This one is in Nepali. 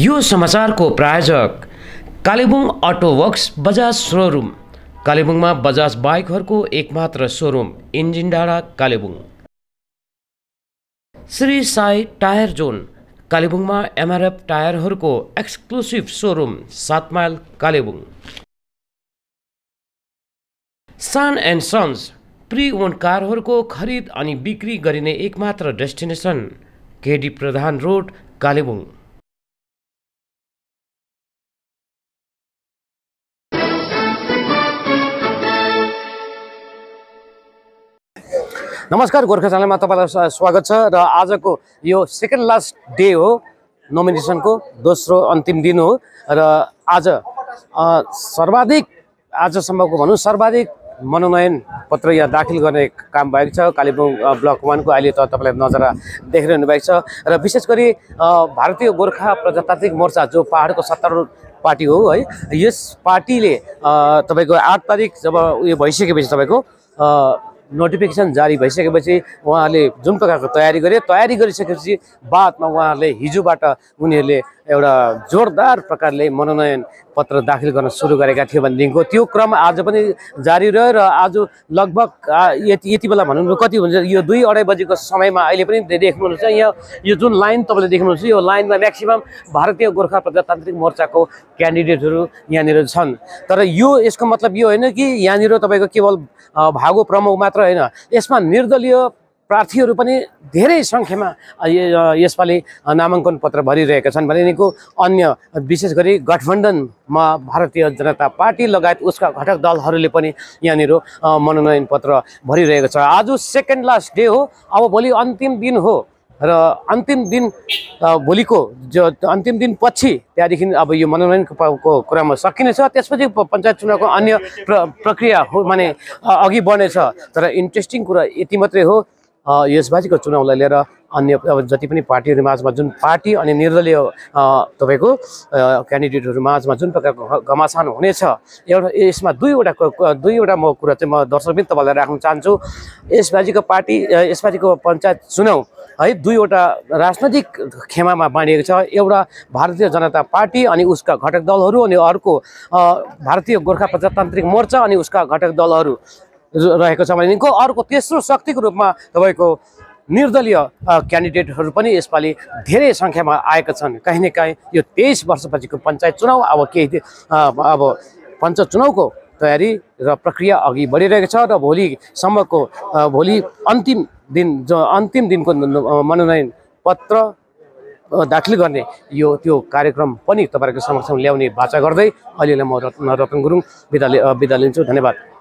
यो समाचारको प्रायोजक Kalimpong auto works Bajaj showroom. कालेबुङमा बजाज बाइकहरूको एकमात्र शोरूम, इन्जिन डाँडा कालेबुङ। श्री साई टायर जोन, कालेबुङमा एमआरएफ टायरहरूको एक्सक्लुसिभ शोरूम, 7 माइल कालेबुङ। सान एन्ड सन्स, प्री ओन कारहरूको खरिद अनि बिक्री गरिने एकमात्र destination, KD Pradhan road Kalimpong. नमस्कार, गोर्खा च्यानलमा तपाईलाई स्वागत छ। र आजको यो सेकेन्ड लास्ट डे हो, नोमिनेसनको दोस्रो अन्तिम दिन हो। र आज सर्वाधिक, आजसम्मको भनौँ सर्वाधिक मनोनयन पत्र यहाँ दाखिल गर्ने काम भएको छ कालेबुङ ब्लक 1 को। अहिले त तपाईँले नजरा देखिरहनु भएको छ। र विशेष गरी भारतीय गोर्खा प्रजातान्त्रिक मोर्चा, जो पहाडको सत्तारूढ पार्टी हो है, यस पार्टीले तपाईँको 8 तारिक जब उयो भइसकेपछि, तपाईँको नोटिफिकेसन जारी भइसकेपछि उहाँहरूले जुन प्रकारको तयारी गरिसकेपछि बादमा उहाँहरूले हिजोबाट उनीहरूले एउटा जोरदार प्रकारले मनोनयन पत्र दाखिल गर्न सुरु गरेका थियो भनेदेखिको त्यो क्रम आज पनि जारी रह्यो। र आज लगभग यति बेला भनौँ न कति हुन्छ, यो 2-2:30 बजेको समयमा अहिले पनि देख्नुहुन्छ यहाँ यो जुन लाइन तपाईँले देख्नुहुन्छ, यो लाइनमा म्याक्सिमम भारतीय गोर्खा प्रजातान्त्रिक मोर्चाको क्यान्डिडेटहरू यहाँनिर छन्। तर यसको मतलब यो होइन कि यहाँनिर तपाईँको केवल भागो प्रमुख मात्र होइन, यसमा निर्दलीय प्रार्थीहरू पनि धेरै सङ्ख्यामा यसपालि नामाङ्कन पत्र भरिरहेका छन् भनेको अन्य विशेष गरी गठबन्धनमा भारतीय जनता पार्टी लगायत उसका घटक दलहरूले पनि यहाँनिर मनोनयन पत्र भरिरहेको छ। आज सेकेन्ड लास्ट डे हो, अब भोलि अन्तिम दिन हो। र अन्तिम दिन भोलिको जो अन्तिम दिन पछि त्यहाँदेखि अब यो मनोनयनको कुरामा सकिनेछ। त्यसपछि पञ्चायत चुनावको अन्य प्रक्रिया हो, माने अघि बढ्नेछ। तर इन्ट्रेस्टिङ कुरा यति मात्रै हो, यसबाजीको चुनावलाई लिएर अन्य अब जति पनि पार्टीहरू माझमा जुन पार्टी अनि निर्दलीय तपाईँको क्यान्डिडेटहरू माझमा जुन प्रकारको घमासान हुनेछ, एउटा यसमा दुईवटा म कुरा चाहिँ म दर्शकबिन तपाईँलाई राख्न चाहन्छु। यसबाजीको पञ्चायत चुनाव है, दुईवटा राजनैतिक खेमामा बाँडिएको छ। एउटा भारतीय जनता पार्टी अनि उसका घटक दलहरू, अनि अर्को भारतीय गोर्खा प्रजातान्त्रिक मोर्चा अनि उसका घटक दलहरू रहेको छ भनेको अर्को तेस्रो शक्तिको रूपमा तपाईँको निर्दलीय क्यान्डिडेटहरू पनि यसपालि धेरै सङ्ख्यामा आएका छन्। कहीँ न कहीँ यो 23 वर्षपछिको पञ्चायत चुनाव अब पञ्चायत चुनावको तयारी र प्रक्रिया अघि बढिरहेको छ। र भोलि अन्तिम दिनको मनोनयन पत्र दाखिल गर्ने त्यो कार्यक्रम पनि तपाईँहरूको समक्षमा ल्याउने बाचा गर्दै अहिलेलाई म रतन गुरुङ बिदा लिन्छु। धन्यवाद।